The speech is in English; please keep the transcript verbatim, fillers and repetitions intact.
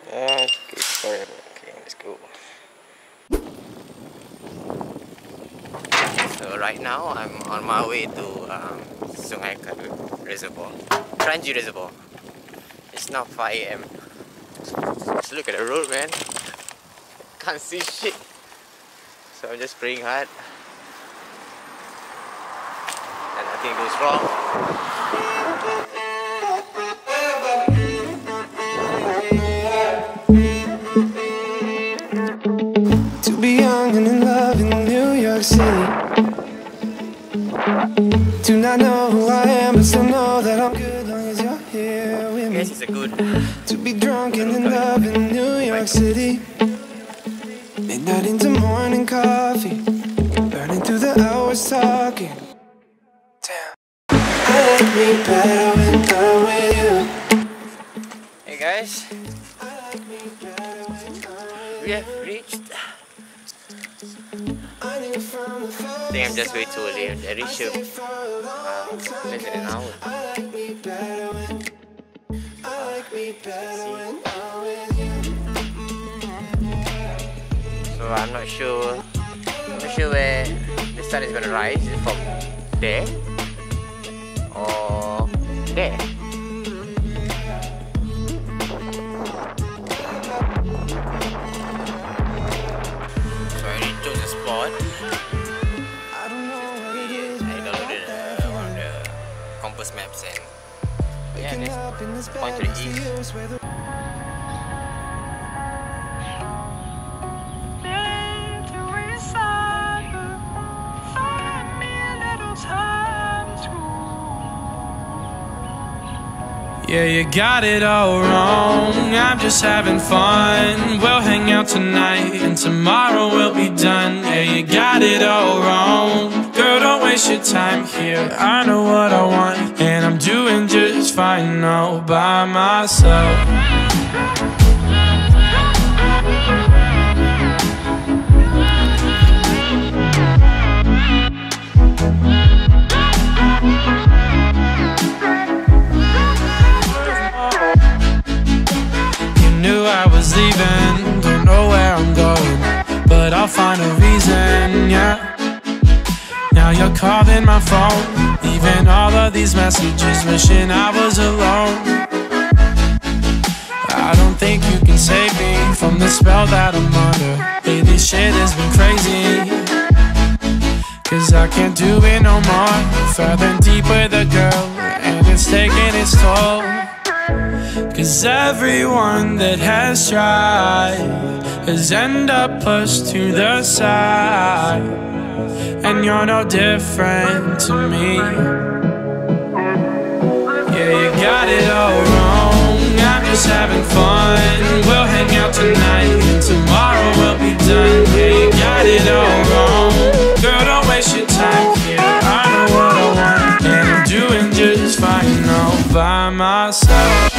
Okay, forever. Okay, let's go. So right now I'm on my way to um, Sungai Kadut Reservoir, Kranji Reservoir. It's now five A M Just look at the road, man. Can't see shit. So I'm just praying hard and nothing goes wrong. To be young and in love in New York City. Do not know who I am, but still know that I'm good long as you're here with me. Yes, it's a good. To be drunk and in love in New York City. Midnight into morning coffee, burning through the hours talking. Damn, I like me better when I'm with you. Hey guys, I like me better when I'm with we have reached. you. I knew from the first I think I'm just way too early. I reached here for a long uh, less than an hour. I like me better when I like me better when I'm with you. So I'm not sure. I'm not sure where the sun is gonna rise. Is it from there or there? So I already chose a spot. I don't know what it is, I downloaded uh, on the compass maps and yeah, waking this up in this point bed to the next to east. you, swear the Yeah, you got it all wrong, I'm just having fun. We'll hang out tonight and tomorrow we'll be done. Yeah, you got it all wrong. Girl, don't waste your time here, I know what I want. And I'm doing just fine all by myself. I was leaving, don't know where I'm going, but I'll find a reason, yeah. Now you're calling my phone, leaving all of these messages, wishing I was alone. I don't think you can save me from the spell that I'm under. Lately shit has been crazy, cause I can't do it no more. Further and deep with a girl, and it's taking its toll. Cause everyone that has tried has ended up pushed to the side, and you're no different to me. Yeah, you got it all wrong, I'm just having fun. We'll hang out tonight and tomorrow we'll be done. Yeah, you got it all wrong. Girl, don't waste your time here, I know what I want. And I'm doing just fine all by myself.